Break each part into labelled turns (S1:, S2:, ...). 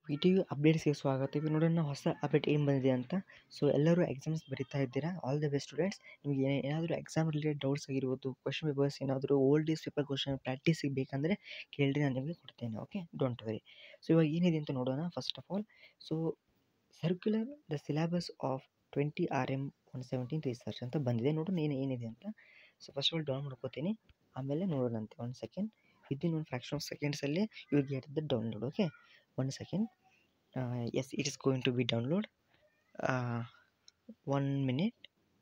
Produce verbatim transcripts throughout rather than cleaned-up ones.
S1: P T U ಅಪ್ಡೇಟ್ಸ್ಗೆ ಸ್ವಾಗತ. ಇವಾಗ ನೋಡೋಣ ಹೊಸ ಅಪ್ಡೇಟ್ ಏನು ಬಂದಿದೆ ಅಂತ. ಸೊ ಎಲ್ಲರೂ ಎಕ್ಸಾಮ್ಸ್ ಬರೀತಾ ಇದ್ದೀರಾ, ಆಲ್ ದ ಬೆಸ್ಟ್ ಸ್ಟೂಡೆಂಟ್ಸ್. ನಿಮಗೆ ಏನಾದರೂ ಎಕ್ಸಾಮ್ ರಿಲೇಟೆಡ್ ಡೌಟ್ಸ್ ಆಗಿರ್ಬೋದು, ಕ್ವಶನ್ ಪೇಪರ್ಸ್ ಏನಾದರೂ ಓಲ್ಡ್ ಡೇಸ್ ಪೇಪರ್ ಕ್ವಶನ್ ಪ್ರಾಕ್ಟೀಸಿಗೆ ಬೇಕಂದರೆ ಕೇಳಿರಿ, ನಾನು ನಿಮಗೆ ಕೊಡ್ತೇನೆ. Okay, don't worry. ಸೊ ಇವಾಗ ಏನಿದೆ ಅಂತ ನೋಡೋಣ. First of all, so circular the syllabus of twenty R M one seventeen research ಅಂತ ಬಂದಿದೆ. ನೋಡೋಣ ಏನು ಏನಿದೆ ಅಂತ. So first of all down ಮಾಡ್ಕೋತೀನಿ, ಆಮೇಲೆ ನೋಡೋಣಂತೆ. ಒಂದು ಸೆಕೆಂಡ್, ವಿದಿನ್ ಒಂದು ಫ್ರಾಕ್ಷನ್ ಆಫ್ ಸೆಕೆಂಡ್ಸಲ್ಲಿ you will get the download. Okay, one second. Uh, yes, it is going to be download. Uh, one minute.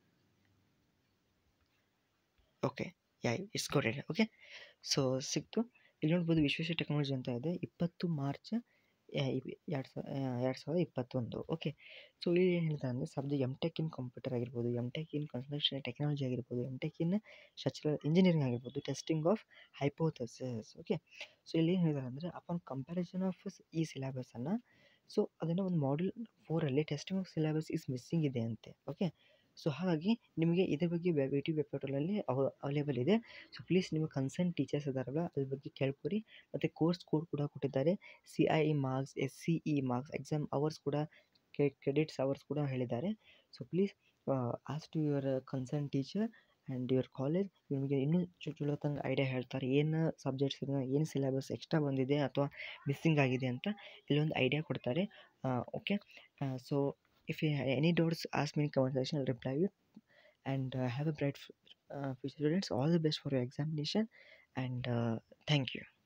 S1: Okay, yeah, it's got it. Okay, so ಸಿಕ್ತು. ಇಲ್ಲಿ ನೋಡ್ಬೋದು Vishweshwar technology ಅಂತ ಇದೆ. ಇಪ್ಪತ್ತು March ಎರಡು ಸಾವಿರ ಎರಡು ಸಾವಿರದ ಇಪ್ಪತ್ತೊಂದು. ಓಕೆ, ಸೊ ಇಲ್ಲಿ ಏನು ಹೇಳ್ತಾರೆ ಅಂದರೆ subject M tech in computer ಆಗಿರ್ಬೋದು, M tech in construction technology ಆಗಿರ್ಬೋದು, M tech in structural engineering ಆಗಿರ್ಬೋದು, testing of hypothesis. Okay, so ಇಲ್ಲಿ ಏನು ಹೇಳ್ತಾರೆ ಅಂದರೆ ಅಪಾನ್ ಕಂಪ್ಯಾರಿಸನ್ ಆಫ್ ಈ ಸಿಲೆಬಸನ್ನು, ಸೊ ಅದನ್ನು ಒಂದು ಮಾಡ್ಯೂಲ್ ಫೋರಲ್ಲಿ testing of syllabus is missing ಇದೆ ಅಂತೆ. ಓಕೆ, ಸೊ ಹಾಗಾಗಿ ನಿಮಗೆ ಇದ್ರ ಬಗ್ಗೆ ವಿ ಟಿ ವೆಬ್ ಪೋರ್ಟಲಲ್ಲಿ ಅವೈಲೇಬಲ್ ಇದೆ. ಸೊ ಪ್ಲೀಸ್ ನಿಮ್ಮ ಕನ್ಸರ್ನ್ ಟೀಚರ್ಸ್ ಇದ್ದಾರಲ್ಲ ಅದ್ರ ಬಗ್ಗೆ ಕೇಳ್ಕೊರಿ. ಮತ್ತು ಕೋರ್ಸ್ ಕೋಡ್ ಕೂಡ ಕೊಟ್ಟಿದ್ದಾರೆ. C I E marks, S C E marks, exam hours ಕೂಡ, ಕ್ರೆಡಿಟ್ಸ್ ಅವರ್ಸ್ ಕೂಡ ಹೇಳಿದ್ದಾರೆ. So please ask to your concern teacher and your college. ನಿಮಗೆ ಇನ್ನೂ ಚಲೋ ತಂಗ ಐಡಿಯಾ ಹೇಳ್ತಾರೆ, ಏನು ಸಬ್ಜೆಕ್ಟ್ಸ್ ಏನು ಸಿಲೆಬಸ್ ಎಕ್ಸ್ಟ್ರಾ ಬಂದಿದೆ ಅಥವಾ ಮಿಸ್ಸಿಂಗ್ ಆಗಿದೆ ಅಂತ ಇಲ್ಲೊಂದು ಐಡಿಯಾ ಕೊಡ್ತಾರೆ. Okay, so if you have any doubts, ask me in comment section, I'll reply you. And uh, have a bright uh, future students. All the best for your examination, and uh, thank you.